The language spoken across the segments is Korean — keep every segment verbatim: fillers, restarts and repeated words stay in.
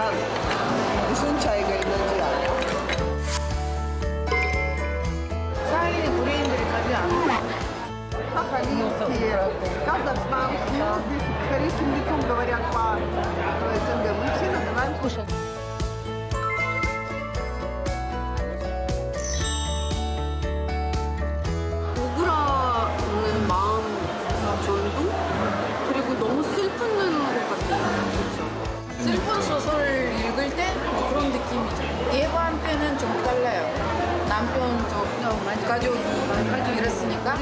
사할린이랑 무슨 차이가 있는지 알아요? 사할린이 고려인들이 가지 않아. Сахалин и Казахстан, с корейским лицом говорят по СНГ. Мы все называем кушать. 억울한 마음 정도? 그리고 너무 슬픈 것 같아요. 그렇죠? 슬픈 소설을 읽을 때 그런 느낌이죠. 예보한테는 좀 달라요. 남편 쪽 가족이 가족 이랬으니까.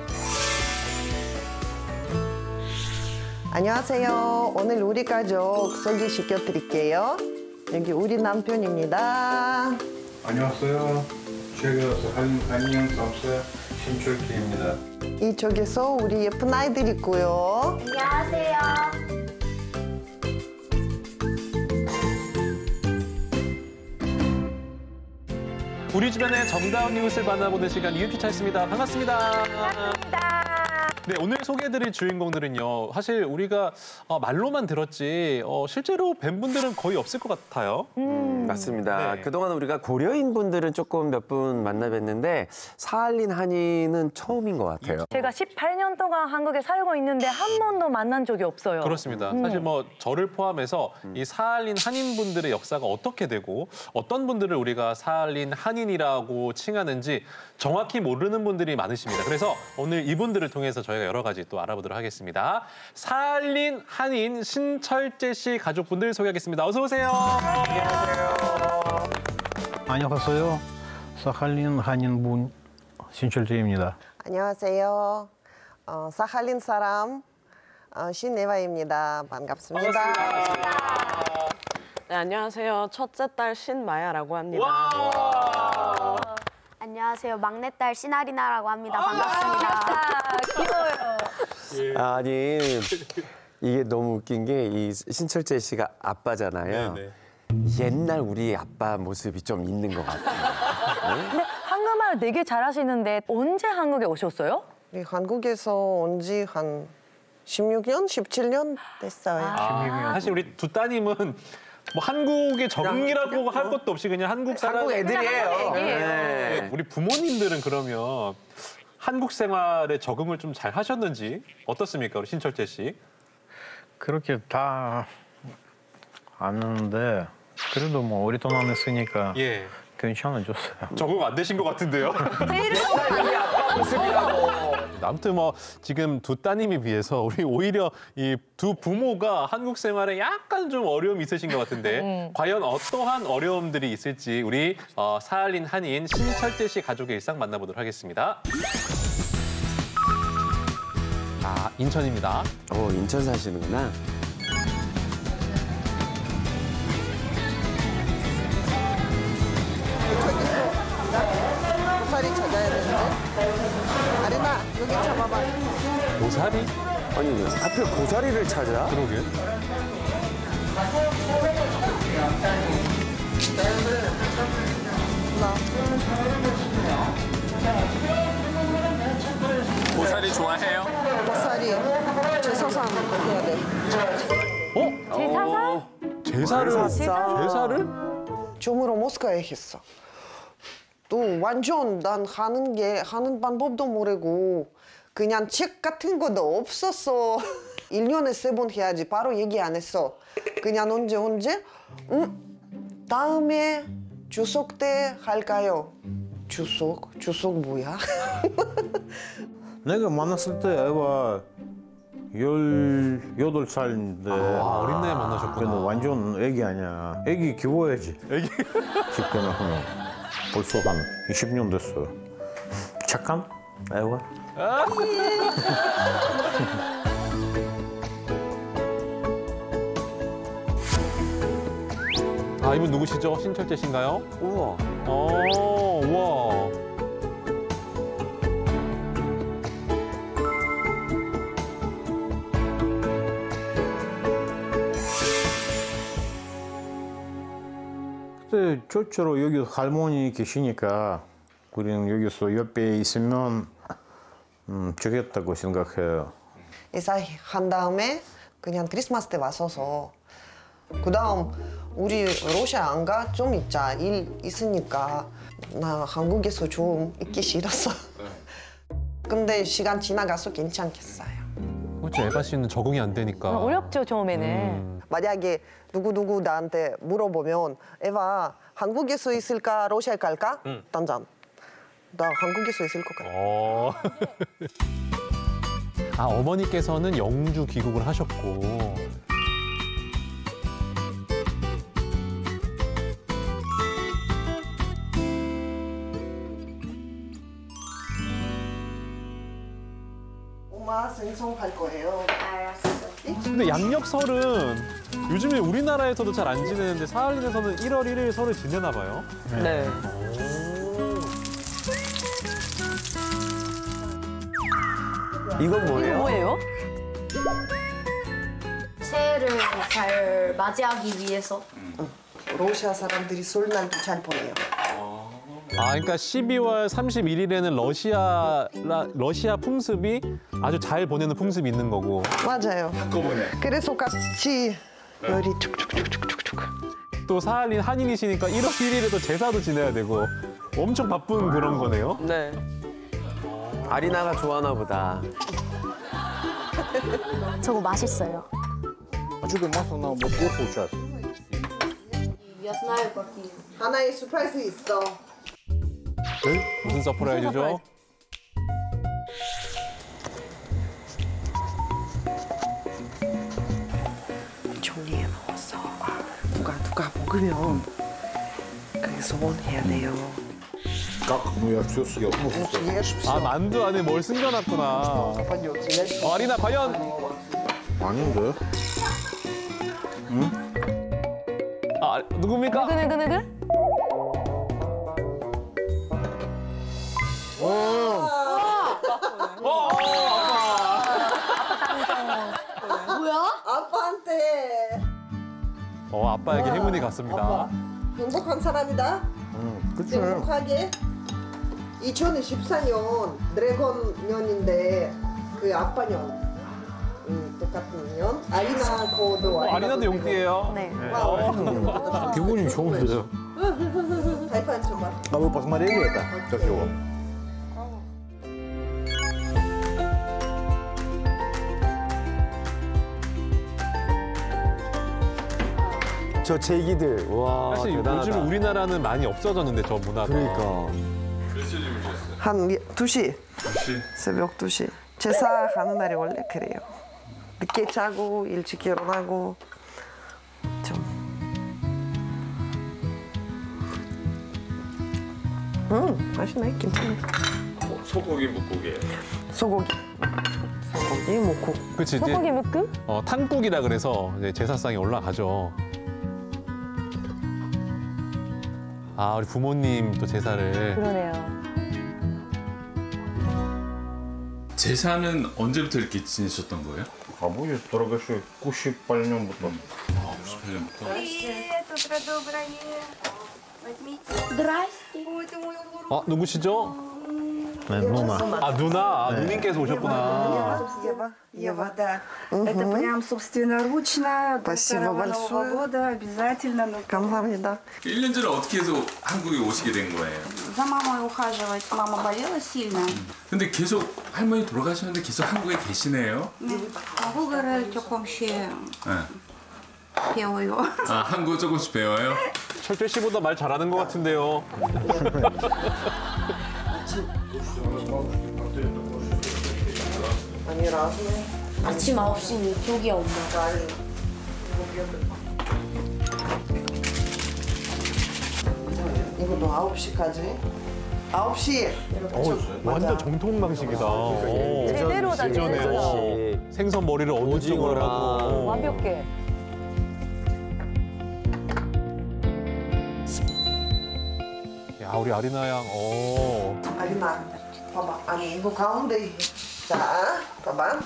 안녕하세요. 오늘 우리 가족 소개시켜 드릴게요. 여기 우리 남편입니다. 안녕하세요. 최근에서 한인 사업자 신철기입니다. 이쪽에서 우리 예쁜 아이들 있고요. 안녕하세요. 우리 주변의 정다운 이웃을 만나보는 시간 이웃피 차있습니다. 반갑습니다. 반갑습니다. 네, 오늘 소개해드릴 주인공들은요. 사실 우리가 어, 말로만 들었지 어, 실제로 뵌 분들은 거의 없을 것 같아요. 음, 맞습니다. 네. 그동안 우리가 고려인 분들은 조금 몇 분 만나뵀는데 사할린 한인은 처음인 것 같아요. 제가 십팔 년 동안 한국에 살고 있는데 한 번도 만난 적이 없어요. 그렇습니다. 음. 사실 뭐 저를 포함해서 이 사할린 한인분들의 역사가 어떻게 되고 어떤 분들을 우리가 사할린 한인이라고 칭하는지 정확히 모르는 분들이 많으십니다. 그래서 오늘 이분들을 통해서 저희가 여러 가지 또 알아보도록 하겠습니다. 사할린 한인 신철재 씨 가족분들 소개하겠습니다. 어서 오세요. 안녕하세요. 안녕하세요. 사할린 한인분 신철재입니다. 안녕하세요. 어, 사할린 사람 어, 신네바입니다. 반갑습니다. 반갑습니다. 네, 안녕하세요. 첫째 딸 신마야라고 합니다. 와! 안녕하세요. 막내딸 시나리나라고 합니다. 반갑습니다. 귀여워요. 아니, 이게 너무 웃긴 게 이 신철재 씨가 아빠잖아요. 네네. 옛날 우리 아빠 모습이 좀 있는 것 같아요. 네? 근데 한국말 되게 잘하시는데 언제 한국에 오셨어요? 우리 한국에서 온 지 한 십육 년, 십칠 년 됐어요. 아, 사실 우리 두 따님은 뭐 한국의 적응이라고 할 것도 없이 그냥 한국 사람 한국 애들이에요. 네. 우리 부모님들은 그러면 한국 생활에 적응을 좀 잘 하셨는지 어떻습니까, 우리 신철재 씨? 그렇게 다 아는데 그래도 뭐 오랫동안 했으니까 예. 괜찮아졌어요. 적응 안 되신 것 같은데요? 우리 아빠 모습이라고. 아무튼 뭐 지금 두 따님에 비해서 우리 오히려 이 두 부모가 한국 생활에 약간 좀 어려움이 있으신 것 같은데 음. 과연 어떠한 어려움들이 있을지 우리 어, 사할린 한인 신철재 씨 가족의 일상 만나보도록 하겠습니다. 아, 인천입니다. 어, 인천 사시는구나. 고사리 찾아야 되는데. 아리나, 여기 잡아봐. 고사리? 아니, 하필 고사리를 찾아? 그러게. 고사리 좋아해요? 고사리, 제사상 해야 돼. 어? 제사상? 제사를? 제사를? 좀으로 모스크바에 했어. 또 완전 난 하는 게 하는 방법도 모르고 그냥 책 같은 것도 없었어. 일 년에 세 번 해야지 바로 얘기 안 했어. 그냥 언제 언제? 음, 다음에 추석 때 할까요? 추석? 추석 뭐야? 내가 만났을 때 애가 열여덟 살인데 아, 어린 나이에 만나셨구나. 그래도 완전 애기 아니야. 애기 키워야지. 애기? 집게 나면 벌써 한 이십 년 됐어요. 착한 애가. 아, 이분 누구시죠? 신철재 씨인가요? 우와. 어, 우와. 그때 저처럼 여기 할머니 계시니까 우리는 여기서 옆에 있으면 음, 좋겠다고 생각해요. 이사한 다음에 그냥 크리스마스 때 왔어서 그다음 우리 러시아 안 가? 좀 있자. 일 있으니까 나 한국에서 좀 있기 싫었어. 근데 시간 지나가서 괜찮겠어요. 그렇죠. 에바 씨는 적응이 안 되니까. 어렵죠, 처음에는. 음. 만약에 누구누구 나한테 물어보면 에바 한국에서 있을까 러시아에 갈까? 음. 단전. 나 한국에서 있을 것 같아. 어. 아, 어머니께서는 영주 귀국을 하셨고. 엄마 생선할 거예요. 알았어. 근데 양력설은 요즘에 우리나라에서도 잘 안 지내는데 사할린에서는 일월 일일 설을 지내나 봐요. 네. 이건 뭐예요? 뭐예요? 새해를 잘 맞이하기 위해서. 러시아 사람들이 설날도 잘 보내요. 아, 그러니까 십이월 삼십일일에는 러시아 라, 러시아 풍습이 아주 잘 보내는 풍습이 있는 거고. 맞아요. 그래서 같이 열이 축축축축축축. 또 사할린 한인이시니까 일월 일일에도 제사도 지내야 되고 엄청 바쁜 그런 거네요. 네. 아리나가 좋아하나 보다. 저거 맛있어요. Отсюда масло на вот год получается. Я знаю, какие. 하나의 서프라이즈 있어. 무슨 서프라이즈죠? 종이에 넣었어. 누가 누가 먹으면 그 소원해야 돼요. Как? Ну я все съел. Ну, съешь 아, все. 만두 안에 뭘 숨겨놨구나. попадет. съешь. 어, 아리나 과연? 아닌데? 아, 누굽니까? 느그느그느그? 아빠한테 어, 아빠에게 행운이 갔습니다. 아빠 행복한 사람이다. 응, 그치. 행복하게. 이천이십사 년 드래곤 년인데 그 아빠 년. 음, 똑같은 년. 아리나 거도 어, 아리나도 용띠예요. 네. 와, 기분이 좋은데요. 하이파이브 줘봐. А вы посмотрели это? Как его? 저 제기들. 와, 사실 대단하다. 요즘 우리나라는 많이 없어졌는데 저 문화가. 그러니까. 한 두 시. 두 시? 새벽 두 시. 제사 하는 날이 원래 그래요. 늦게 자고 일찍 일어나고 좀. 음, 맛있네. 괜찮네. 어, 소고기 묵국이에요. 소고기. 소고기 묵국. 그치, 이제 소고기 묵국? 어, 탕국이라 그래서 이제 제사상에 올라가죠. 아, 우리 부모님 또 제사를. 그러네요. 제사는 언제부터 이렇게 지내셨던 거예요? А будет торгаши 구십팔 년부터. 아, 구십팔 년부터. 어, 누구시죠? 네, 누나. 아, 누나. 아, 누님께서 오셨구나. Ева. Ева, да. Это прям собственноручно. Спасибо до второго большое. Нового года обязательно. нужно 감사합니다. 일 년 전에 어떻게 해서 한국에 오시게 된 거예요? За мамой ухаживать. Мама болела сильно. 근데 계속 할머니 돌아가셨는데 계속 한국에 계시네요? Могу говорить 조금씩 네. 배워요. 아, 한국어 조금씩 배워요? 철철 씨보다 말 잘하는 것 같은데요. 아니 라스네. 아침 아홉 시는 저기야, 엄마. 이것도 아홉 시까지. 아홉 시. 어, 완전 정통 방식이다. 어. 제대로다, 예전에 제대로. 어, 생선 머리를 어느 쪽으로 오징어랑. 하고. 완벽해. 야, 우리 아리나 양. 어. 아리나, 봐봐. 아니 이거 가운데. 자, 봐봐.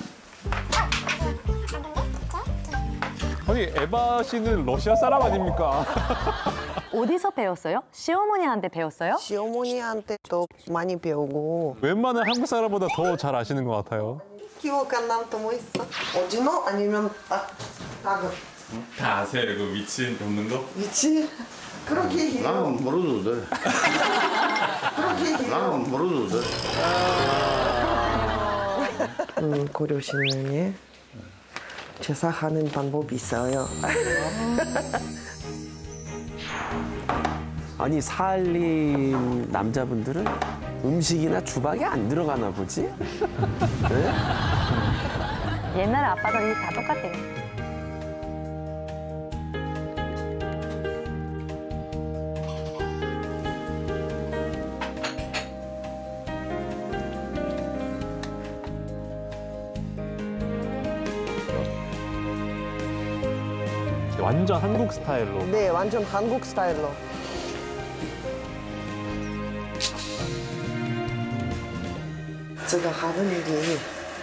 아니, 에바 씨는 러시아 사람 아닙니까? 어디서 배웠어요? 시어머니한테 배웠어요? 시어머니한테도 많이 배우고. 웬만한 한국 사람보다 더 잘 아시는 것 같아요. 기억한 남도 뭐 있어? 오징어 아니면 딱 닭을. 다 아세요? 그 위치 덮는 거? 위치? 그렇게 해요. 나는 모르도 돼. 그렇게 해요. 나는 모르도 돼. 음, 고려신앙에 제사하는 방법이 있어요. 아니 사할린 남자분들은 음식이나 주방에 안 들어가나 보지? 네? 옛날 아빠들이 다 똑같대요. 완전 한국 스타일로. 네, 완전 한국 스타일로. 제가 하는 게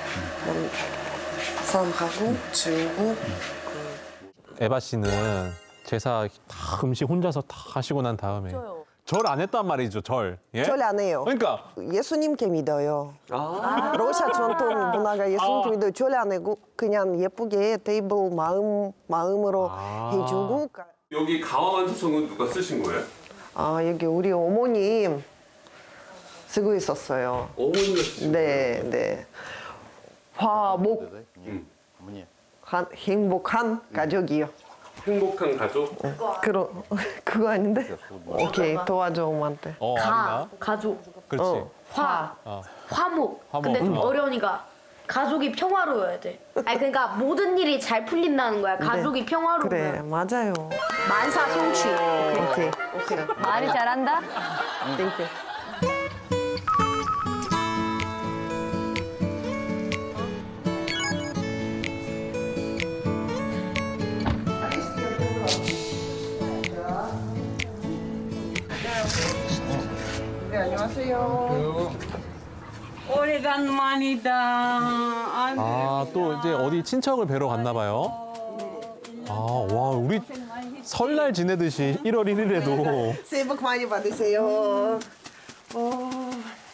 쌈하고 지우고. 에바 씨는 제사 다 음식 혼자서 다 하시고 난 다음에 절 안 했단 말이죠, 절. 예? 절 안 해요. 그러니까 예수님께 믿어요. 아. 러시아 전통 문화가 예수님께 아. 믿어요. 절 안 하고 그냥 예쁘게 테이블 마음, 마음으로 아. 해주고. 여기 가와만두청은 누가 쓰신 거예요? 아, 여기 우리 어머님 쓰고 있었어요. 어머니가 쓰신 네, 네. 화목, 한, 행복한 가족이요. 행복한 가족? 네. 그러, 그거 아닌데? 오케이, 도와줘, 엄마한테. 어, 가, 아니나? 가족, 그렇지. 어. 화, 어. 화목. 화목, 근데 좀 어. 어려우니까 가족이 평화로워야 돼. 아니 그러니까 모든 일이 잘 풀린다는 거야. 가족이 평화로우면. 그래, 맞아요. 만사 성취. 오케이, 오케이. 말이 잘한다? 땡큐. 네, 안녕하세요. 오래간만이다. 아, 또 이제 어디 친척을 뵈러 갔나 봐요. 아, 와, 우리 설날 지내듯이 일월 일일에도 새해 복 많이 받으세요. 어,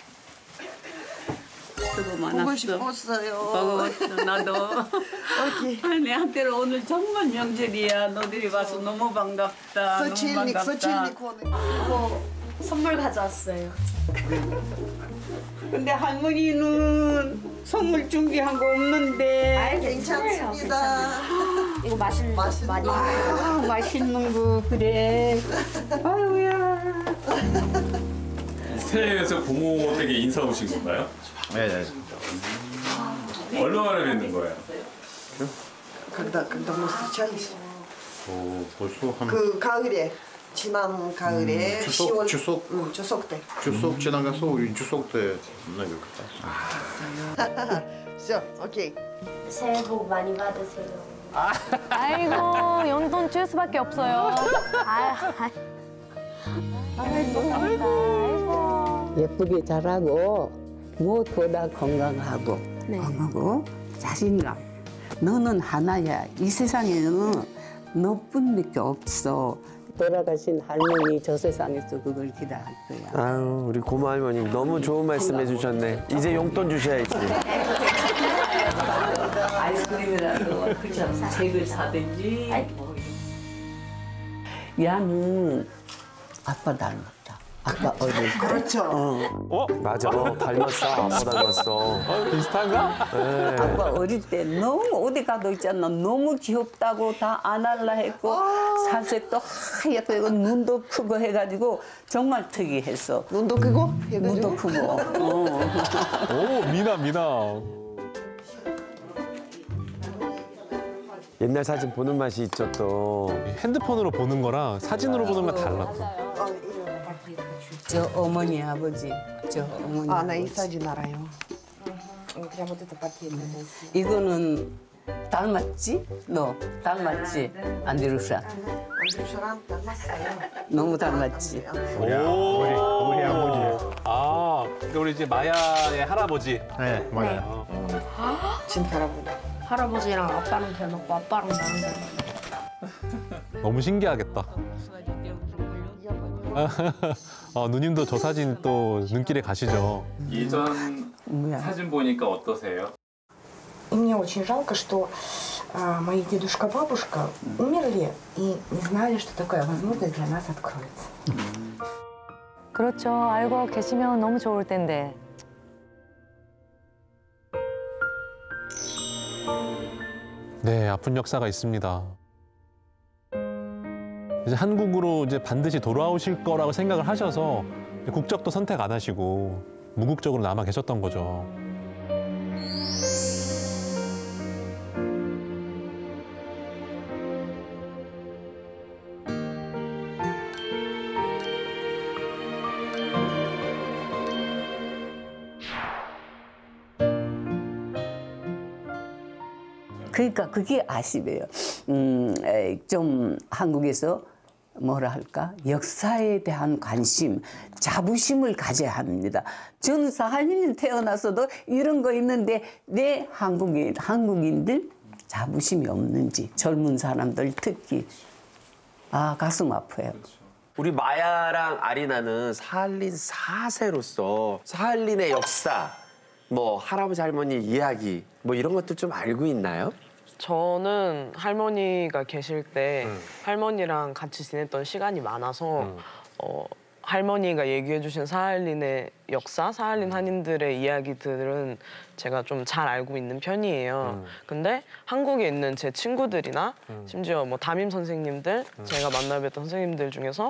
수고 보고 많았어. 싶었어요. 보고 나도. 오케이. 아, 내한테는 오늘 정말 명절이야. 너들이 와서 너무 반갑다. 너무 서칠nik, 반갑다. 서칠nik 오늘. 선물 가져왔어요. 근데 할머니는 선물 준비한 거 없는데. 괜찮습니다. 이거 맛있는 거 많이 먹어요. 아, 맛있는 거 그래. 아유야. 새해에서 부모 댁에 인사 오신 건가요? 네, 네. 얼마나 뵙는 거예요? Когда, когда мы встречались? 어, 벌써 한 그 가을에, 지난 가을에 음, 추석, 시월, 추석. 응, 추석 때. 추석 지나가서 우리 추석 때 만나게 갔다. Все, окей. 새해 복 많이 받으세요. 아이고, 용돈 줄 수밖에 없어요. 아, 아. 아이고, 감사합니다. 아이고. 예쁘게 자라고 무엇보다 건강하고 건강하고 자신감. 너는 하나야. 이 세상에는 너뿐밖에 없어. 돌아가신 할머니 저 세상에서 그걸 기다릴 거야. 아유, 우리 고모 할머니 너무 좋은 말씀 해주셨네. 이제 용돈 주셔야지. 아이스크림이라도 그죠? 책을 사든지. 야는 아빠 닮았다. 아빠 어릴 때. 그렇죠. 어. 어? 맞아, 닮았어. 아빠 닮았어. 어, 비슷한가? 네. 아빠 어릴 때 너무 어디 가도 있잖아. 너무 귀엽다고 다 안할라 했고 살색도 하얗고 이거 눈도 크고 해가지고 정말 특이했어. 눈도 크고? 눈도 크고. 어. 오, 미나, 미나. 옛날 사진 보는 맛이 있죠, 또. 핸드폰으로 보는 거랑 사진으로 보는 건 달라, 또. 저 어머니 아버지 저 어머니 아, 나 이 아버지. 사진 알아요. 이거는 닮았지? 너 닮았지? 안드루샤 안드루샤랑 닮았어요. 너무 닮았지? 오, 우리, 우리 아버지. 아, 그러니까 우리 이제 마야의 할아버지. 네, 맞아요. 진 할아버지. 할아버지랑 아빠랑 닮았고 아빠랑 나랑 닮았고. 너무 신기하겠다. 아, 누님도 저 사진 또 눈길에 가시죠. 예전 사진 보니까 어떠세요? Мне очень жалко, что а, мои дедушка, бабушка умерли и не знали, что такая возможность для нас откроется. 그렇죠. 알고 계시면 너무 좋을 텐데. 네, 아픈 역사가 있습니다. 이제 한국으로 이제 반드시 돌아오실 거라고 생각을 하셔서 국적도 선택 안 하시고 무국적으로 남아 계셨던 거죠. 그러니까 그게 아쉽해요. 음, 에, 좀 한국에서 뭐라 할까? 역사에 대한 관심, 자부심을 가져야 합니다. 저는 사할린 태어나서도 이런 거 있는데 왜 한국인, 한국인들 자부심이 없는지, 젊은 사람들 특히. 아, 가슴 아파요. 우리 마야랑 아리나는 사할린 사 세로서 사할린의 역사, 뭐 할아버지 할머니 이야기 뭐 이런 것들 좀 알고 있나요? 저는 할머니가 계실 때 음. 할머니랑 같이 지냈던 시간이 많아서 음. 어, 할머니가 얘기해 주신 사할린의 역사, 사할린 한인들의 이야기들은 제가 좀 잘 알고 있는 편이에요. 음. 근데 한국에 있는 제 친구들이나 음. 심지어 뭐 담임 선생님들, 음. 제가 만나뵀던 선생님들 중에서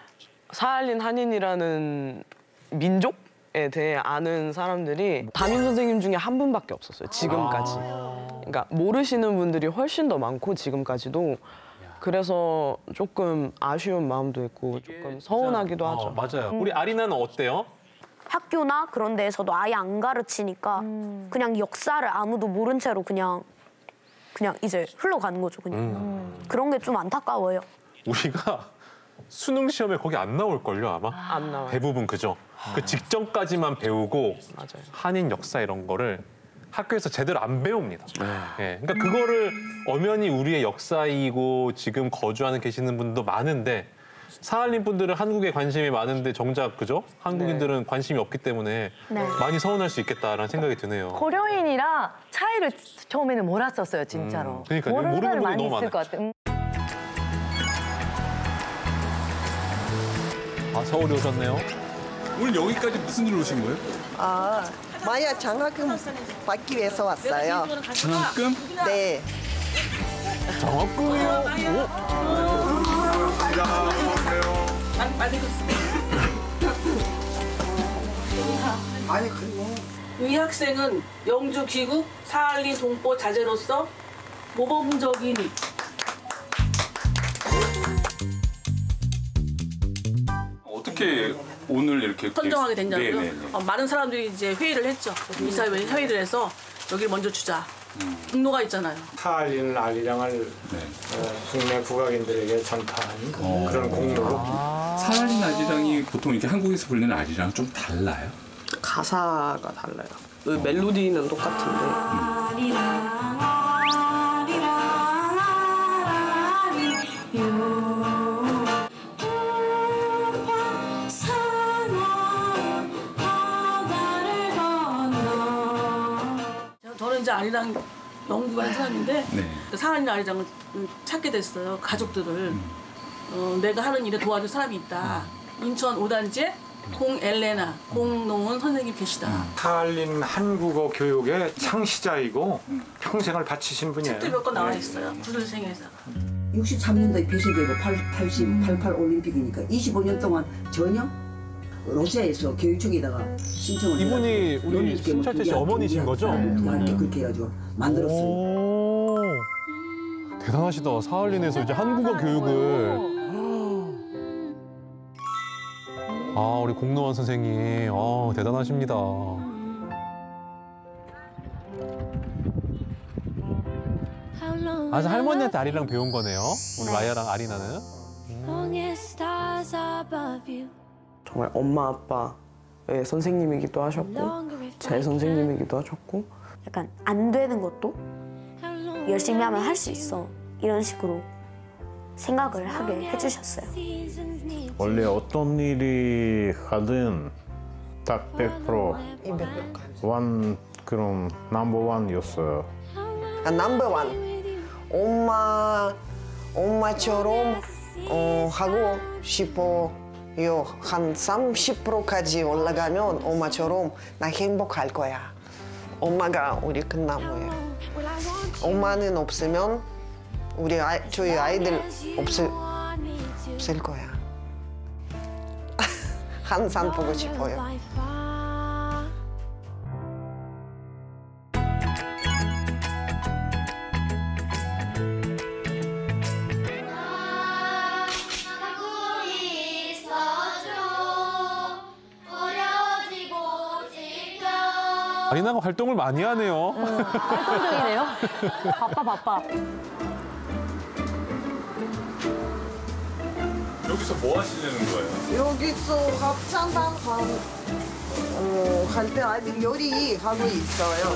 사할린 한인이라는 민족? 에 대해 아는 사람들이 담임 선생님 중에 한 분밖에 없었어요, 지금까지. 그러니까 모르시는 분들이 훨씬 더 많고, 지금까지도. 그래서 조금 아쉬운 마음도 있고 조금 서운하기도 하죠. 어, 맞아요. 우리 아리나는 어때요? 학교나 그런 데에서도 아예 안 가르치니까 음. 그냥 역사를 아무도 모른 채로 그냥 그냥 이제 흘러가는 거죠. 그냥. 음. 그런 게 좀 안타까워요. 우리가 수능 시험에 거기 안 나올걸요, 아마? 안 나와요. 대부분 그죠? 그 직전까지만 배우고 맞아요. 한인 역사 이런 거를 학교에서 제대로 안 배웁니다. 예, 그러니까 그거를 엄연히 우리의 역사이고 지금 거주하는 계시는 분도 많은데 사할린 분들은 한국에 관심이 많은데 정작 그죠? 한국인들은 네. 관심이 없기 때문에 네. 많이 서운할 수 있겠다라는 생각이 드네요. 고려인이라 차이를 처음에는 몰랐었어요, 진짜로. 음, 그러니까요. 모르는 모르는 사람이 분이 많이 너무 있을 많아요. 것 같아요. 음. 아, 서울에 오셨네요. 오늘 여기까지 무슨 일로 오신 거예요? 아, 마야 장학금 받기 위해서 왔어요. 장학금? 네. 장학금이요? 아니 그리고 이 학생은 영주 귀국 사할린 동포 자제로서 모범적인 어떻게 오늘 이렇게 선정하게 됐냐고요? 네네네. 어, 많은 사람들이 이제 회의를 했죠. 이사회 회의를 해서 여기를 먼저 주자. 공로가 있잖아요. 사할린 아리랑을 어, 국내 국악인들에게 전파한 어. 그런 공로로. 사할린 아리랑이 보통 이렇게 한국에서 부르는 아리랑 좀 달라요? 가사가 달라요. 멜로디는 똑같은데. 저는 이제 아리랑 연구를 한 사람인데 네. 사할린 아리랑을 찾게 됐어요. 가족들을. 어, 내가 하는 일에 도와줄 사람이 있다. 인천 오단지에 공엘레나, 공농은 선생님 계시다. 사할린 한국어 교육의 창시자이고 평생을 바치신 분이에요. 책도 몇 권 나와 있어요. 구슬생에서. 육십삼 년도에 폐쇄되고 팔십, 팔십팔 올림픽이니까 이십오 년 동안 전혀 러시아에서 교육청에다가 신청을 이분이 우리 신철태 씨 어머니신 거죠? 네, 그렇게 해가지고 만들었어요. 오, 대단하시다. 사할린에서 이제 한국어 교육을. 아, 우리 공노원 선생님, 아, 대단하십니다. 아, 할머니한테 아리랑 배운 거네요. 우리 마야랑 아리나는. 정말 엄마 아빠의 선생님이기도 하셨고 제 선생님이기도 하셨고 약간 안 되는 것도 열심히 하면 할 수 있어. 이런 식으로 생각을 하게 해주셨어요. 원래 어떤 일이 하든 딱 백 퍼센트 원 그런 넘버 원이었어요. 아, 넘버 원. 엄마, 엄마처럼 어, 하고 싶어요. 한 삼십 퍼센트까지 올라가면 엄마처럼 나 행복할 거야. 엄마가 우리 끝나무예요. 엄마는 없으면 우리 아이, 저희 아이들 없을, 없을 거야. 항상 보고 싶어요. 아리나가 활동을 많이 하네요. 응, 활동적이네요. 바빠 바빠. 여기서 뭐 하시려는 거예요? 여기서 합창단 하고 어, 할 때 아이들 요리 하고 있어요.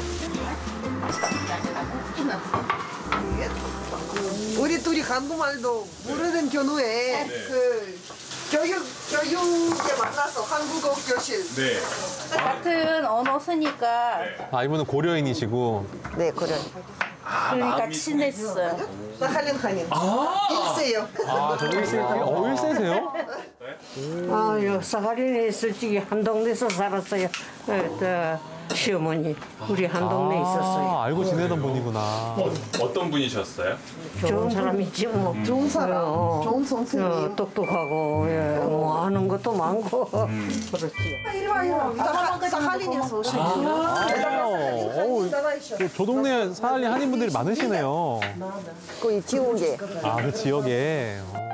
우리 둘이 한국말도 모르는 경우에 네. 그 교육 교육에 만나서 한국어 교실. 네. 같은 언어 쓰니까 아, 이분은 고려인이시고. 네, 고려인. 그러니까 친했어요. 사할린 한인. 아! 일세요. 아, 저 일세, 어, 일세세요? 아유, 사하린에 있을 적에 한 동네에서 살았어요. 어, 저 시어머니 우리 한 동네에 있었어요. 아, 알고 지내던 분이구나. 어, 어떤 분이셨어요? 좋은 사람이지 뭐. 음. 좋은 사람, 어, 좋은 선생님. 어, 똑똑하고 예, 뭐 아는 것도 많고 음. 그렇지. 이리 와, 이리 와. 사- 사할린에서 오신 아, 분이요. 어우, 저, 저 동네에 사할린 한인분들이 많으시네요. 그 지역에. 아, 그 지역에. 어.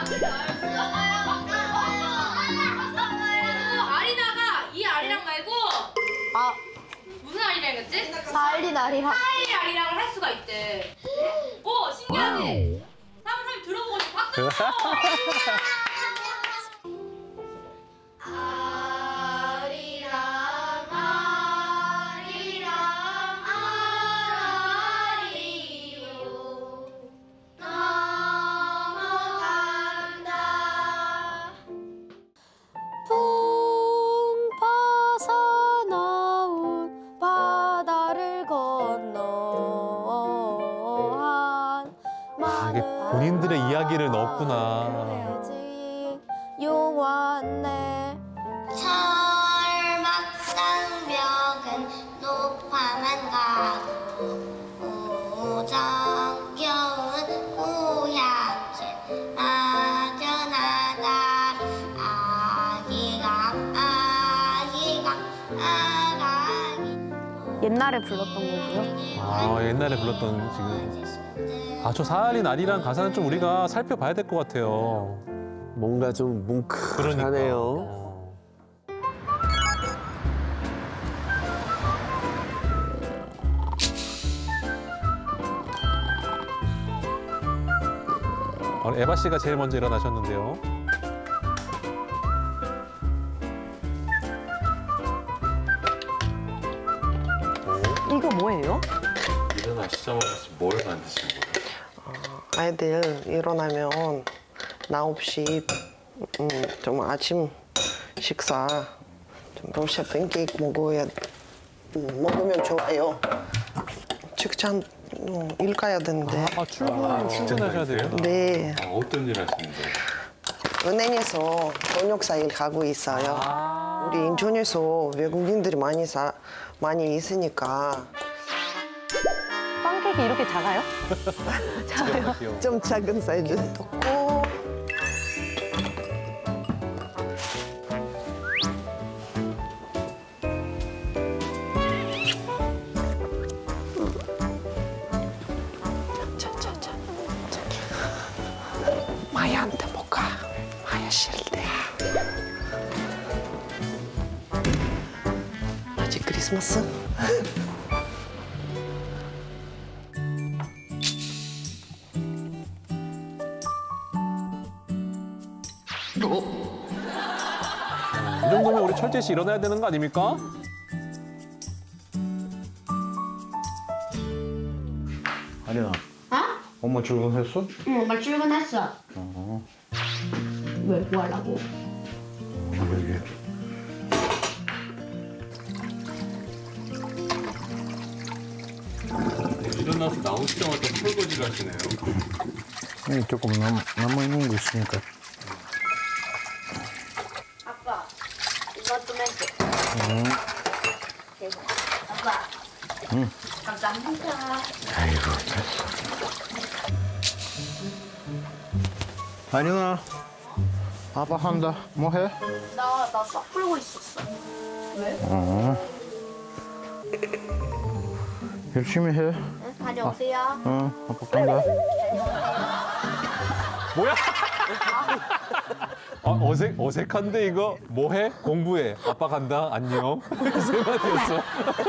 아리나가 이 아리랑 말고 아 무슨 아리랑이었지? 사할린 아리랑. 사할린 아리랑을 할 수가 있대. 오 신기하지? 다른 사람이 들어보고 싶어. 박수! 아리랑 아리랑 아라리요 넘어간다. 붕 파서 나온 바다를 건너 한 아, 이게 본인들의 이야기를 넣었구나. 용왔네 철막상벽은 높아만 가고 오정겨운 고향길 막연하다. 아기가 아기가 아가기. 옛날에 불렀던 거고요. 아, 옛날에 불렀던 지금. 아, 저 사할린 아리랑 가사는 좀 우리가 살펴봐야 될 것 같아요. 뭔가 좀 뭉클하네요. 어, 에바 씨가 제일 먼저 일어나셨는데요. 이거 뭐예요? 일어나시자마자 뭘 만드시는 거예요? 아이들 일어나면 나 없이 음, 좀 아침 식사 좀 러시아 팬케이크 먹어야 음, 먹으면 좋아요. 직장 음, 일 가야 되는데. 아, 출근 출근하셔야 돼요? 네. 아, 어떤 일 하시는데? 은행에서 번역사 일 하고 있어요. 우리 인천에서 외국인들이 많이 사 많이 있으니까. 빵케이크 이렇게 작아요? 작아요? 좀 작은 사이즈 넣고. 자자자. 마야한테 못 가. 마야 싫대. 아직 크리스마스? 이 정도면 우리 철재 씨 일어나야 되는 거 아닙니까? 아리나, 어? 엄마 출근했어? 응, 엄마 출근했어. 어. 왜? 뭐 하려고? 여기. 일어나서 나오, 나오시자마자 설거지를 하시네요. 네, 조금 남, 남아있는 거 있으니까. 아빠, 이것도 낼게. 응. 아빠. 응. 감사합니다. 아이고, 됐어. 아니나, 아빠 한다. 뭐 해? 나, 나 싹 풀고 있었어. 왜? 어. 열심히 해. 응, 다녀오세요. 응, 아빠 간다. 뭐야? 아, 어색, 어색한데 이거? 뭐해? 공부해. 아빠 간다. 안녕. 세 마디였어.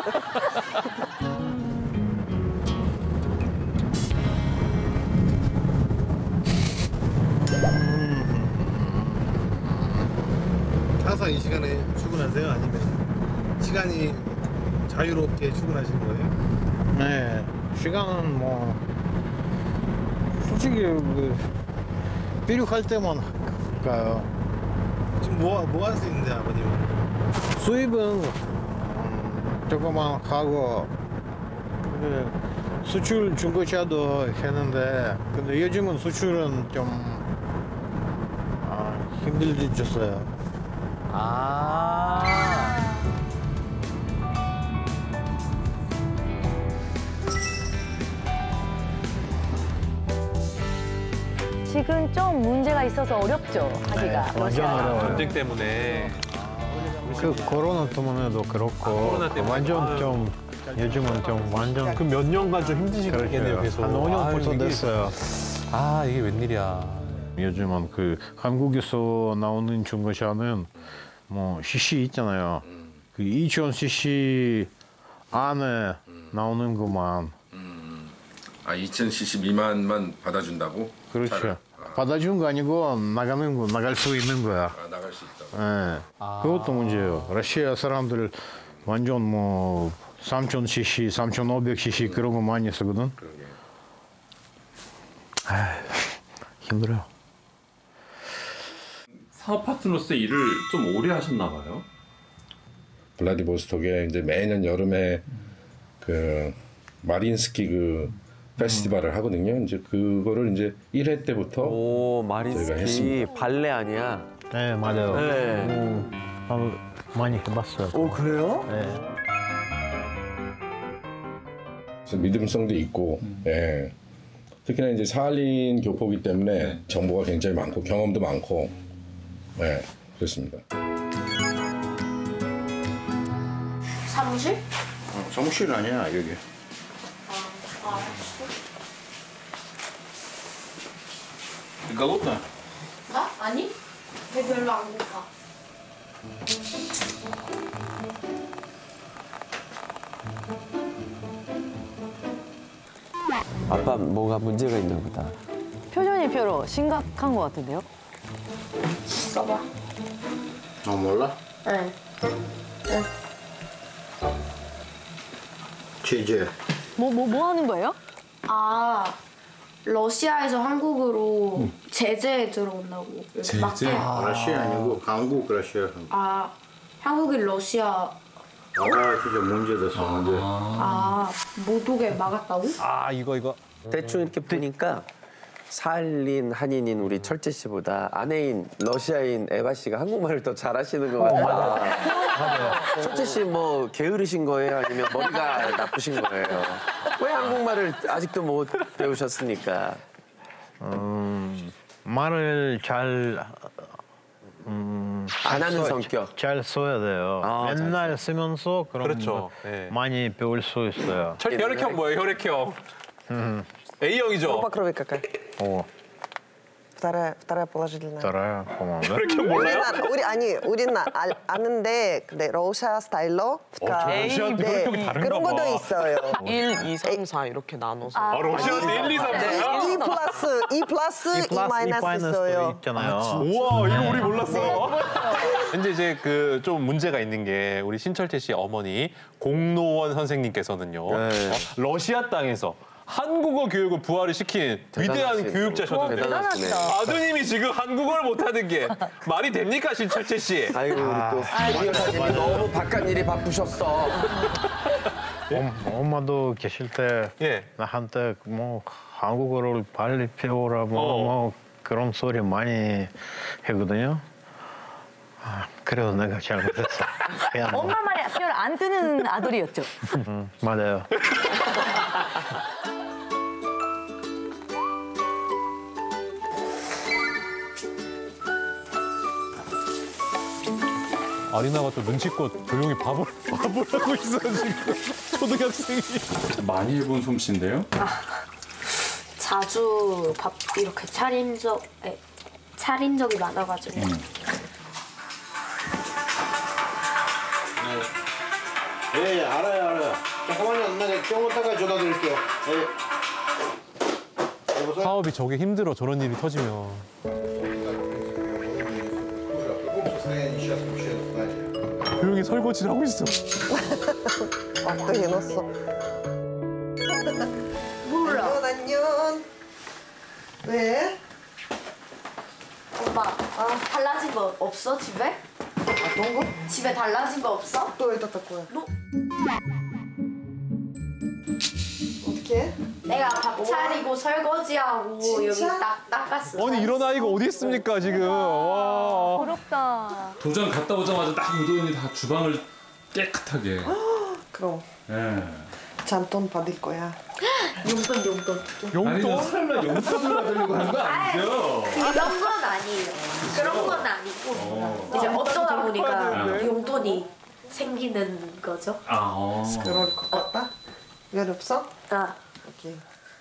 항상 이 시간에 출근하세요? 아니면 시간이 자유롭게 출근하시는 거예요? 네, 시간은 뭐 솔직히 그 필요할 때만 가요. 지금 뭐, 뭐 할 수 있는데 아버님은? 수입은 음, 조금만 하고 그 수출 중고차도 했는데 근데 요즘은 수출은 좀 아, 힘들어졌어요. 아. 지금 좀 문제가 있어서 어렵죠, 하기가. 네, 완전 어려워요. 전쟁 때문에. 그 코로나 때문에도 그렇고 코로나 때문에. 완전 좀 요즘은 좀 완전 그 몇 년간 좀 힘드시겠네요, 계속. 한 오 년 아, 벌써 이게- 됐어요. 아, 이게 웬일이야. 요즘은 그 한국에서 나오는 중고차는 뭐 씨씨 있잖아요. 그 이천 씨씨 안에 나오는 것만. 아, 이천 씨씨 미만만 받아준다고? 그렇죠. 차를? 받아준 거 아니고 나가는 거 나갈 수 있는 거야. 아, 나갈 수 있다고? 예. 그것도 문제예요. 러시아 사람들 완전 뭐 삼천 씨씨, 삼천오백 씨씨 그런 거 많이 쓰거든. 아, 힘들어요. 사업 파트너로서 일을 좀 오래 하셨나 봐요. 블라디보스톡에 이제 매년 여름에 그 마린스키 그 페스티벌을 하거든요. 이제 그거를 이제 일 회 때부터 오, 저희가 마린스키 했습니다. 발레 아니야? 네, 맞아요. 네. 오, 아, 많이 해봤어요. 오, 그래요? 네. 그래서 믿음성도 있고, 예. 특히나 이제 사할린 교포기 때문에 정보가 굉장히 많고 경험도 많고, 예, 그렇습니다. 사무실? 어, 사무실 아니야 여기. 아, 알았어. голодная? 나? 아니? 배 별로 안 고파. 아빠 뭐가 문제가 있나 보다. 표정이 별로 심각한 것 같은데요? 써봐. 아 몰라? 응. 응. 제재. 뭐, 뭐, 뭐 하는 거예요? 아, 러시아에서 한국으로 제재에 들어온다고. 제재? 막대. 아, 러시아 아니고 한국 러시아. 아, 한국이 러시아. 아 진짜 문제 됐었는데. 아, 못 오게 막았다고? 아, 이거, 이거. 대충 이렇게 보니까 사할린 한인인 우리 철재 씨보다 아내인 러시아인 에바 씨가 한국말을 더 잘하시는 것 같아요. 맞아요. 철재 씨 뭐 게으르신 거예요? 아니면 머리가 나쁘신 거예요? 왜 한국말을 아직도 못 배우셨습니까? 음, 말을 잘 음, 안 하는 써- 성격. 잘 써야 돼요. 아, 맨날 쓰면서 그런 그렇죠. 거 네. 많이 배울 수 있어요. 철 혈액형 뭐예요, 혈액형? 음. A형이죠? Группа крови какая? 오, Вторая, вторая положительная. 따라요. 고마워. 혈액형 몰라요? 우리는 우리 아니 우리는 알, 아는데 근데 러시아 스타일로 저 러시아한테 혈액형이 다른가 그런 봐. 것도 있어요. 일, 이, 삼, 사 이렇게 나눠서. 아, 러시아한테 일, 이, 삼, 사요? 이 플러스 이 플러스 이 마이너스 있어요. 있잖아요. 우와, 이거 우리 몰랐어. 근데 이제 그 좀 문제가 있는 게 우리 신철재 씨 어머니 공노원 선생님께서는요. 어, 러시아 땅에서 한국어 교육을 부활을 시킨 위대한 대단하시네. 교육자셨는데 대단하시네. 아드님이 지금 한국어를 못하는 게 말이 됩니까, 신철재 씨? 아이고 우리 또 우리 여사님이 너무 바깥 일이 바쁘셨어. 엄, 엄마도 계실 때 예. 나한테 뭐 한국어를 빨리 배우라 뭐, 어. 뭐 그런 소리 많이 하거든요. 아, 그래도 내가 잘못했어. 그냥 뭐. 엄마 말에 표를 안 듣는 아들이었죠. 음, 맞아요. 아리나가 또 눈치껏 조용히 밥을 밥을 하고 있어 지금 초등학생이. 많이 해본 솜씨인데요? 아, 자주 밥 이렇게 차린 적, 에, 차린 적이 많아가지고. 음. 예, 예, 알아요, 알아요. 잠깐만요, 엄마 좀 이따가 전화 드릴게요. 예. 사업이 저게 힘들어 저런 일이 터지면. 조용히 설거지를 하고 있어. 밥도 해놨어. 몰라. 안녕, 안녕. 왜? 오빠, 아, 달라진 거 없어, 집에? 어떤 거? 집에 달라진 거 없어? 또 여기다 닦 거야. 너? 어떻게? 내가 밥 차리고 설거지하고 진짜? 여기 딱 닦았어. 아니 이런 아이가 어디 있습니까 지금. 와. 부럽다. 도장 갔다 오자마자 딱 우도현이 다 주방을 깨끗하게. 그럼 예. 잔돈 받을 거야. 용돈, 용돈. 아니, 설마 용돈을 받으려고 하는 거 아니죠? 그런 건 아니에요. 그런 건 아니고 어. 이제 어쩌다 보니까 아. 용돈이 생기는 거죠. 아, 어. 그럴 것 같다. 면 없어? 아. 오케이.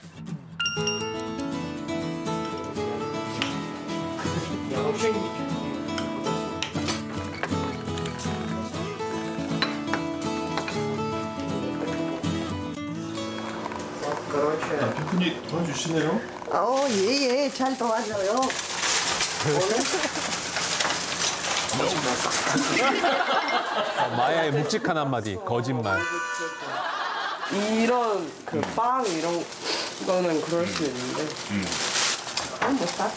남편분이 도와주시네요? 어, 예, 예. 잘 도와줘요. 아, 마야의 묵직한 한마디 거짓말. 이런 그 빵 이런 거는 그럴 수 있는데. 안 못다.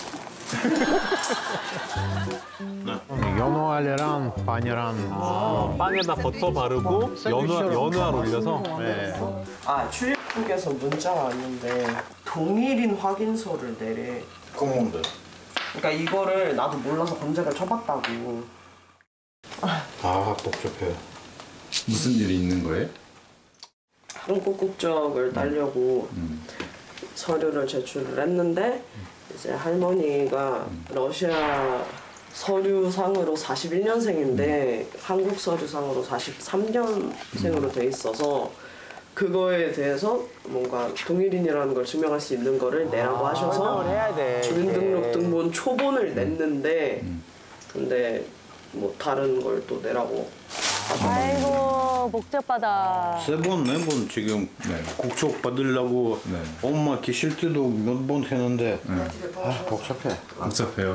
연어 알레랑 빵이랑 아, 빵에다 버터 바르고 연어 연어알 올려서. 네. 아 출입국에서 문자가 왔는데 동일인 확인서를 내래. 그건 뭔데? 그러니까 이거를 나도 몰라서 검색을 쳐봤다고. 아, 복잡해요. 무슨 일이 있는 거예요? 한국 국적을 따려고 서류를 제출을 했는데 이제 할머니가 러시아 서류상으로 사십일 년생인데 한국 서류상으로 사십삼 년생으로 돼 있어서 그거에 대해서 뭔가 동일인이라는 걸 증명할 수 있는 거를 내라고 하셔서 주민등록등본 초본을 냈는데 근데 뭐 다른 걸 또 내라고. 아이고 복잡하다. 세 번, 네 번 지금 국적 받으려고 엄마 계실 때도 몇 번 했는데 아, 복잡해. 복잡해요.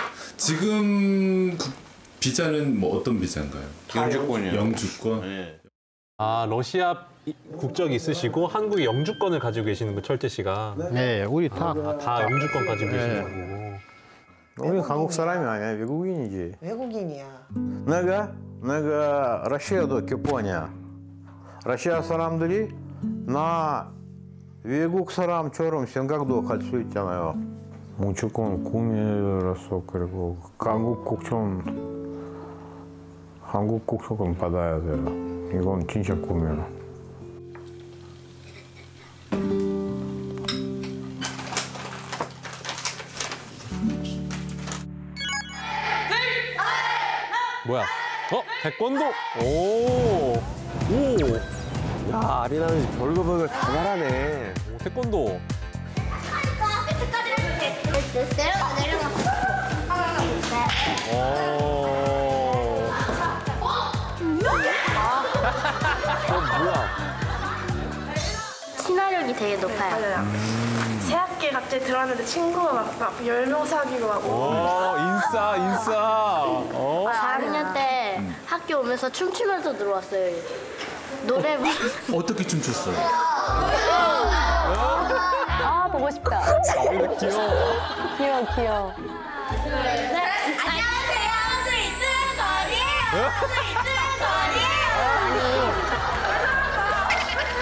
지금 그 비자는 뭐 어떤 비자인가요? 영주권이요. 영주권? 네. 아 러시아 국적이 있으시고 한국의 영주권을 가지고 계시는 거 철재 씨가. 네, 우리 다. 아, 다 영주권 가지고 네. 계시고. 우리 한국 사람이 아니야, 외국인이지. 외국인이야. 내가 내가 러시아도 교포냐. 러시아 사람들이 나 외국 사람처럼 생각도 할 수 있잖아요. 무조건 꿈이라서 그리고 한국 국적 한국 국적은 받아야 돼요. 이건 진짜 꿈이야. 뭐야? 어? 태권도? 오! 오! 야, 아리나는 별거 별거 다 잘하네. 오, 태권도. 내려가 내려가. 오. 어, 뭐야? 친화력이 되게 높아요. 새 학기에 갑자기 들어왔는데 친구가 막 열 명 사귀고 막. 오, 인싸, 인싸. 어? 사 학년 때 학교 오면서 춤추면서 들어왔어요. 노래 막. 어떻게 춤췄어요? 아 보고 싶다. 귀여워. 귀여워 귀여워. 안녕하세요. 스위트 거리예요. 스위트 거리예요.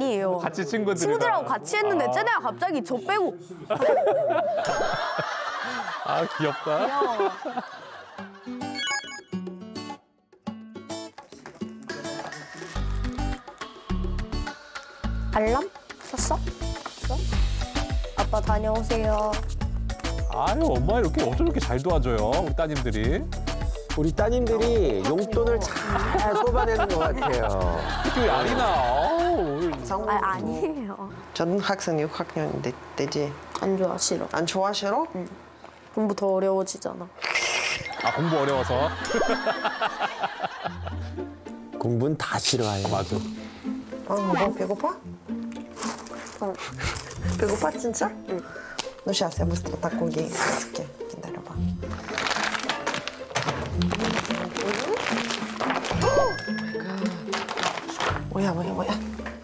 아니에요. 같이 친구들이랑. 친구들하고 같이 했는데 아. 쟤네가 갑자기 저 빼고. 아 귀엽다. 귀여워. 알람? 썼어? 썼어? 아빠 다녀오세요. 아유 엄마 이렇게 어쩜 이렇게 잘 도와줘요 우리 따님들이. 우리 따님들이 용돈을 잘 뽑아내는 것 같아요. 특히 우리 아리나. 아, 아니에요. 저는 학생 육 학년 되지. 안 좋아, 싫어. 안 좋아, 싫어? 응. 공부 더 어려워지잖아. 아 공부 어려워서. 공부는 다 싫어해요. 맞아. 어, 뭐 배고파? 어. 배고파 진짜? 응. Ну сейчас я быстро 닭고기 해줄게. 기다려봐. 뭐야 뭐야 뭐야.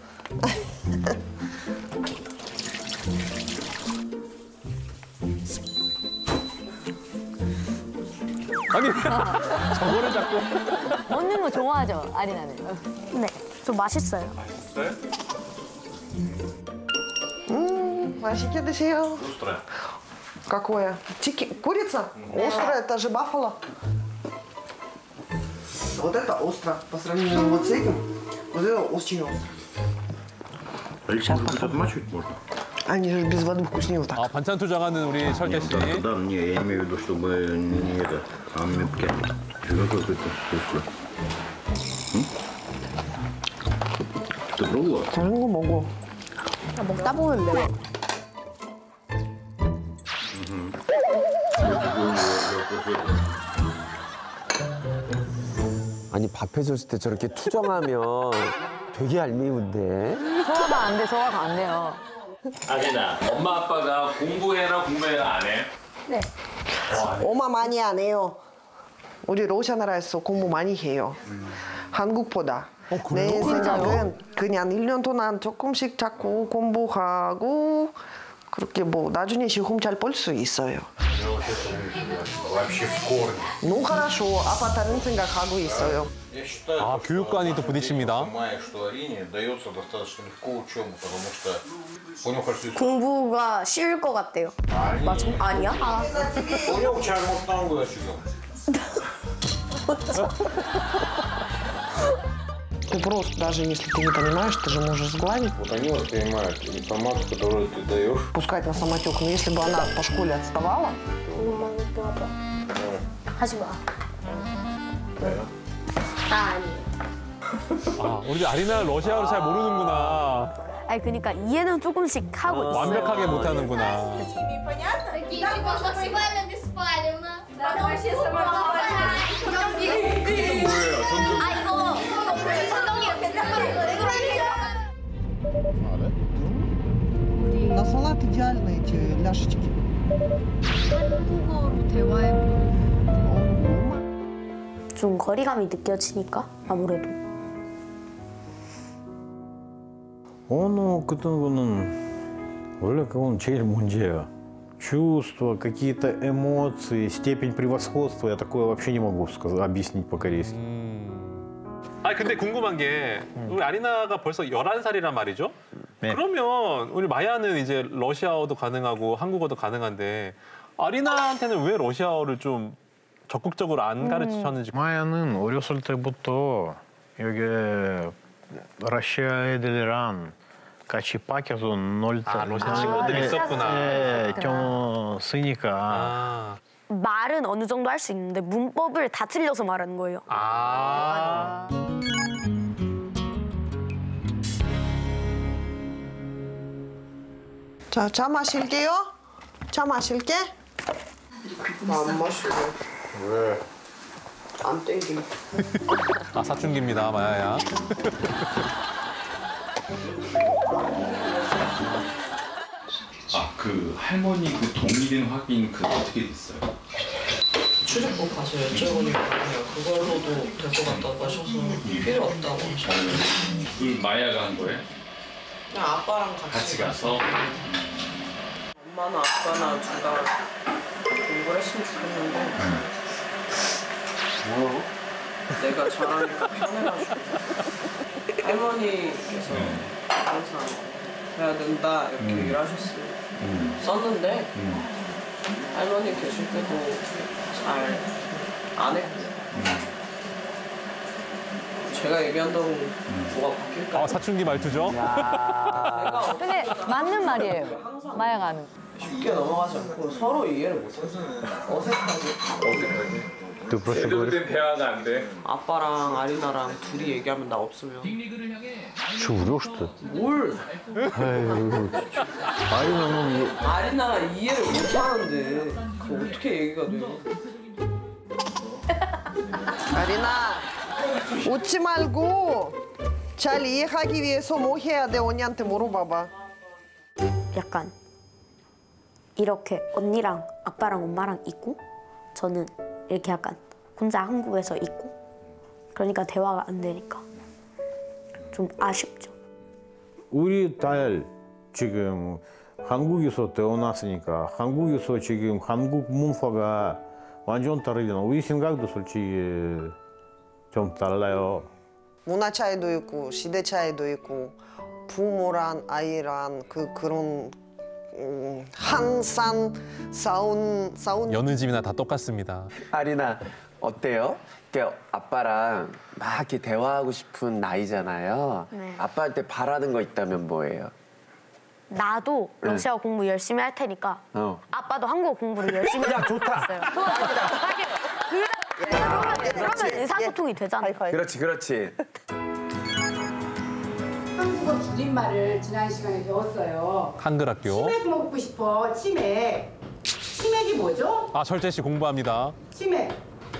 아니 저거를 자꾸. 먹는 거 좋아하죠, 아리나는? 네, 좀 맛있어요. 맛있어요? 음, 맛있게 드세요. острое. Какое? Чики... Курица? Острая, это же баффало. Вот это остро. По сравнению вот с этим, вот это очень остро. Сейчас отмачивать можно? Они же без воды вкуснее вот так. 아 반찬 투정하는 우리 철재 씨. Да, да, не, я имею в виду, чтобы не это, а метки. Какой это вкусно. Ты пробовала? 다른 거 먹어. 아, 먹다 보면 매워. 아니 밥 해줬을 때 저렇게 투정하면 되게 얄미운데. 소화가 안 돼, 소화가 안 돼요. 아리나, 엄마 아빠가 공부해라 공부해라 안 해? 네. 엄마 많이 안 해요. 우리 러시아 나라에서 공부 많이 해요. 한국보다. 내 생각은 그냥 일 년 동안 조금씩 자꾸 공부하고 그렇게 뭐 나중에 시험 잘 볼 수 있어요. Ну хорошо, 아빠 다른 생각하고 있어요. 아 교육관이 또 부딪힙니다. 공부가 쉬울 것 같대요. 맞아? 아니야? 아. Ты просто, даже если ты не понимаешь, ты же можешь сгладить. Вот они воспринимают информацию, которую ты даешь. Пускать на самотек. Но если бы она по школе отставала... 하지 마. 나 아니. 아 우리 아리나 러시아어를 잘 모르는구나. 아니 그러니까 이해는 조금씩 하고 어, 있어요. 완벽하게 못하는구나. Такие типа максимально беспалевно. Да, вообще сама. 이거 뭐예요? 아 이거 선동이 괜찮더라고요. На салат идеальны эти ляшечки. 한국어로 대화해보는 좀 거리감이 느껴지니까 아무래도. Он 그런 거는 원래 그건 제일 문제야. Чувства, какие-то эмоции, степень превосходства, я такое вообще не могу сказать, объяснить по-корейски. 아 근데 궁금한 게 우리 아리나가 벌써 열한 살이란 말이죠? 네. 그러면 우리 마야는 이제 러시아어도 가능하고 한국어도 가능한데 아리나한테는 왜 러시아어를 좀 적극적으로 안 가르치셨는지. 마야는 어렸을 때부터 여기 러시아 애들이랑 같이 밖에서 놀 때. 아, 러시아 친구들이 있었구나. 네, 좀 쓰니까. 아. 말은 어느 정도 할 수 있는데 문법을 다 틀려서 말하는 거예요. 아. 자, 차 마실게요. 차 마실게. 안 마실래. 왜? 안 땡겨. 아 사춘기입니다, 마야야. 아, 그 할머니 그 동일인 확인 그 어떻게 됐어요? 출입국 가서 여쭤보니까 그걸로도 될 것 같다고 하셔서 필요 없다고 하셨어요. 그걸 마야가 한 거예요? 그냥 아빠랑 같이, 같이 가서? 엄마나 아빠나 둘 다 공부를 했으면 좋겠는데 뭐라고? 내가 잘하니까 편해가지고 할머니께서 항상 해야 된다 이렇게 음. 얘기를 하셨어요. 음. 썼는데 음. 할머니 계실 때도 잘 안 했고 제가 얘기한다고 뭐가 바뀔까? 아, 사춘기 말투죠? 근데 맞는 말이에요. 마야가 아는. 쉽게 넘어가지 않고 서로 이해를 못해서 어색하지. 어색하게? Ты просто 제대로 говоришь, 된 대화가 안 돼. 아빠랑 아리나랑 둘이 얘기하면 나 없으면 что, врешь, что ли? 뭘? 아이고, 진짜. 아리나는 아리나가 이해를 못하는데 그 어떻게 얘기가 돼? 아리나, 웃지 말고 잘 이해하기 위해서 뭐 해야 돼? 언니한테 물어봐봐. 약간 이렇게 언니랑 아빠랑 엄마랑 있고 저는 이렇게 약간 혼자 한국에서 있고 그러니까 대화가 안 되니까 좀 아쉽죠. 우리 딸 지금 한국에서 태어났으니까 한국에서 지금 한국 문화가 완전 다르잖아. 우리 생각도 솔직히 좀 달라요. 문화 차이도 있고 시대 차이도 있고 부모랑 아이랑 그 그런 음, 항상 싸운 싸운 여느 집이나 다 똑같습니다. 아리나 어때요? 이렇게 아빠랑 막 이렇게 대화하고 싶은 나이잖아요. 네. 아빠한테 바라는 거 있다면 뭐예요? 나도 네. 러시아 공부 열심히 할 테니까 어. 아빠도 한국어 공부를 열심히 야, 좋다. 했어요. 그러면, 그러면 의사소통이 되잖아. 그렇지, 그렇지. 한국어 줄임말을 지난 시간에 배웠어요. 한글 학교. 치맥 먹고 싶어. 치맥. 치맥이 뭐죠? 아, 철재 씨 공부합니다. 치맥.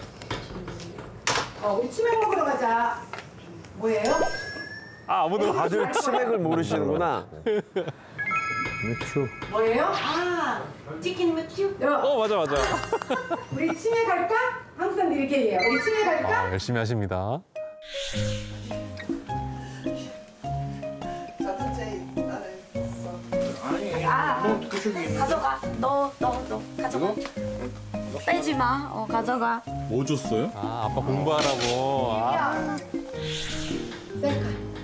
어, 우리 치맥 먹으러 가자. 뭐예요? 아, 아무도 다들 치맥을 모르시는구나. 맥주. 뭐예요? 아, 치킨 맥주? 어, 맞아, 맞아. 우리 치맥 갈까? 한국 사람들이 이렇게 얘기해요. 우리 치맥 갈까? 아, 열심히 하십니다. 아, 가져가. 너, 너, 너 가져가. 빼지 마. 어, 가져가. 뭐 줬어요? 아, 아빠 공부하라고. 아. 셀카.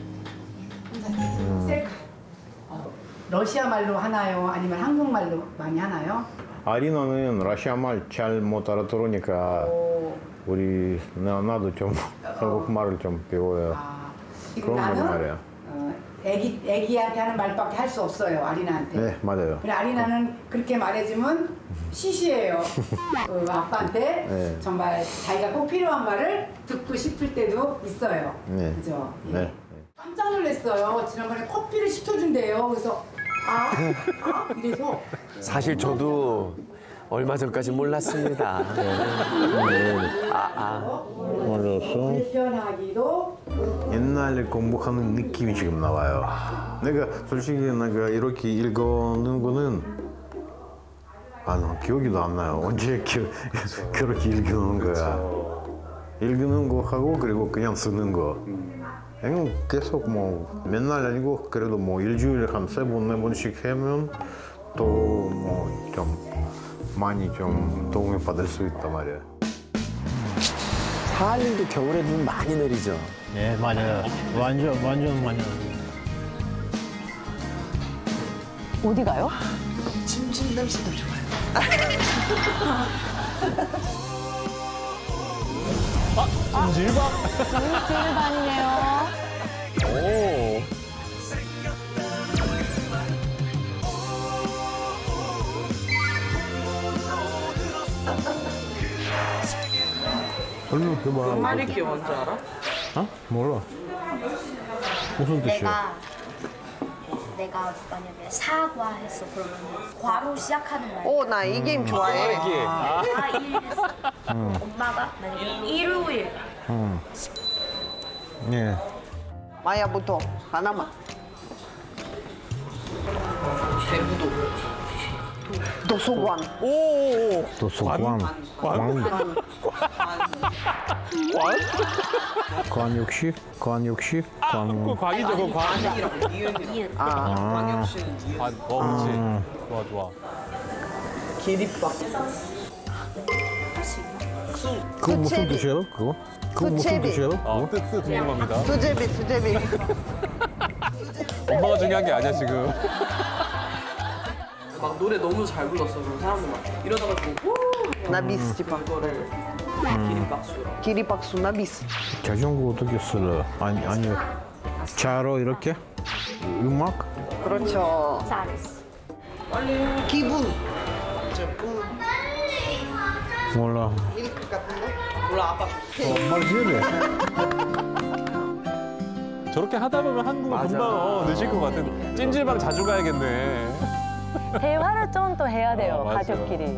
셀카. 어, 러시아 말로 하나요? 아니면 한국말로 많이 하나요? 아리나는 러시아 말 잘 못 알아들으니까 우리 나, 나도 좀 한국말을 좀 배워요. 지금 그런 거 나는 말이야. 어, 애기, 애기한테 하는 말밖에 할 수 없어요, 아리나한테. 네, 맞아요. 근데 아리나는 그렇게 말해주면 시시해요. 그 아빠한테 네. 정말 자기가 꼭 필요한 말을 듣고 싶을 때도 있어요. 네. 그죠? 예. 네. 깜짝 놀랐어요. 지난번에 커피를 시켜준대요. 그래서 아, 아 이래서 사실 저도 얼마 전까지 몰랐습니다. 아, 아. 몰랐어. 불편하기도 옛날에 공부하는 느낌이 지금 나와요. 내가 솔직히 내가 이렇게 읽는 거는 아, 나 기억이도 안 나요. 언제 기, 그렇게 읽는 거야. 읽는 거 하고 그리고 그냥 쓰는 거. 그냥 계속 뭐 맨날 아니고 그래도 뭐 일주일에 한 세 번, 네 번씩 하면 또 뭐 좀 많이 좀 도움을 받을 수 있단 말이야. 사할린도 겨울에 눈 많이 내리죠. 네, 맞아요. 완전 완전 많이. 어디 가요? 찜질 냄새도 좋아요. 아, 찜질방? 찜질방이네요. 오. 설명해봐. 말리키 뭔지 알아? 어? 몰라. 무슨 뜻이야? 내가 내가 만약에 사과했어 그러면 과로 시작하는 말. 오, 나 이 게임 좋아해. 아, 일 했어. 응. 엄마가 만약에 일요일. 응. 예. 마야부터 하나만. 대부도. 도서관. 오. 도서관. 관. 관? 관역식? 관역식? 관. 그 관이죠, 그 관. 관이라고 이은이라고. 아. 광역시는 이은. 관, 어, 그렇지. 음. 좋아, 좋아. 기립박. 그거 무슨 뜻이에요? 그거? 그거 무슨 수제비. 뜻이에요? 어, 그거? 뜻, 뜻 궁금합니다. 수제비, 수제비. 엄마가 중요한 게 아니야 지금. 막 노래 너무 잘 불렀어. 그럼 사람들 막 이러다가 뭐 На бис, типа. 그거를 기립박수라고. 기립박수 на бис. 자전거 어떻게 써요? 아니, 아니, 차로 이렇게? 음악? 그렇죠. 잘했어. 기분. 몰라. 밀크 같은 거? 몰라 아빠. 어, 말지네. 저렇게 하다 보면 한국어 금방 어, 늦을 것 같은. 찜질방 자주 가야겠네. 대화를 좀 또 해야 돼요, 어, 맞아요. 가족끼리.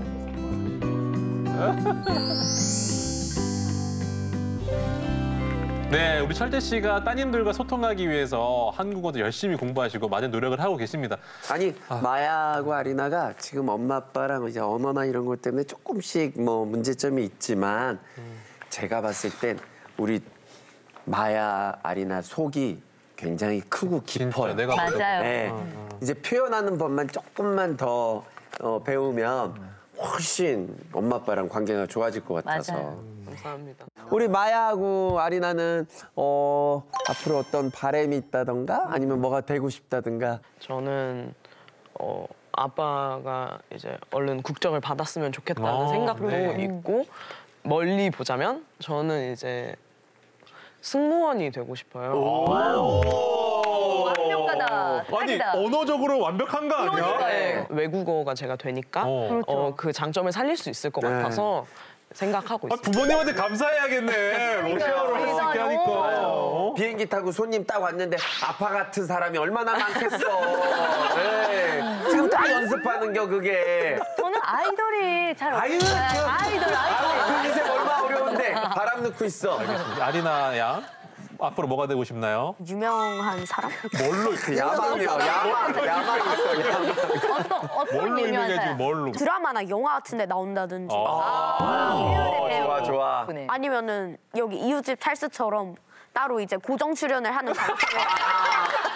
네, 우리 철대 씨가 따님들과 소통하기 위해서 한국어도 열심히 공부하시고 많은 노력을 하고 계십니다. 아니 마야하고 아리나가 지금 엄마 아빠랑 이제 언어나 이런 것 때문에 조금씩 뭐 문제점이 있지만 제가 봤을 땐 우리 마야 아리나 속이 굉장히 크고 깊어요. 내가 맞아요. 네. 어, 이제 표현하는 법만 조금만 더 어, 배우면 훨씬 엄마 아빠랑 관계가 좋아질 것 같아서. 맞아요. 감사합니다. 우리 마야하고 아리나는 어, 앞으로 어떤 바람이 있다던가 아니면 뭐가 되고 싶다던가. 저는 어, 아빠가 이제 얼른 국적을 받았으면 좋겠다는 아, 생각도 네. 있고 멀리 보자면 저는 이제 승무원이 되고 싶어요. 완벽하다. 아니 언어적으로 완벽한 거 아니야? 네, 외국어가 제가 되니까 어. 어, 그 장점을 살릴 수 있을 것 네. 같아서 생각하고 아, 있습니다. 부모님한테 감사해야겠네. 러시아어로 할 수 있게 하니까. 어? 비행기 타고 손님 딱 왔는데 아빠 같은 사람이 얼마나 많겠어. 네. 지금 다 연습하는 겨 그게. 저는 아이돌이 잘 아유, 없어요. 그- 아이돌, 아유, 아이돌. 그 인생 얼마 어려운데 바람 넣고 있어. 아리나 양 앞으로 뭐가 되고 싶나요? 유명한 사람? 뭘로? 야망이요, 야망, 야망 있어, 야망. 어떤, 어떤 뭘로 유명한 유명해지고 사람? 뭘로? 드라마나 영화 같은 데 나온다든지. 어, 좋아, 좋아. 아니면은 여기 이웃집 찰스처럼 따로 이제 고정 출연을 하는 방송에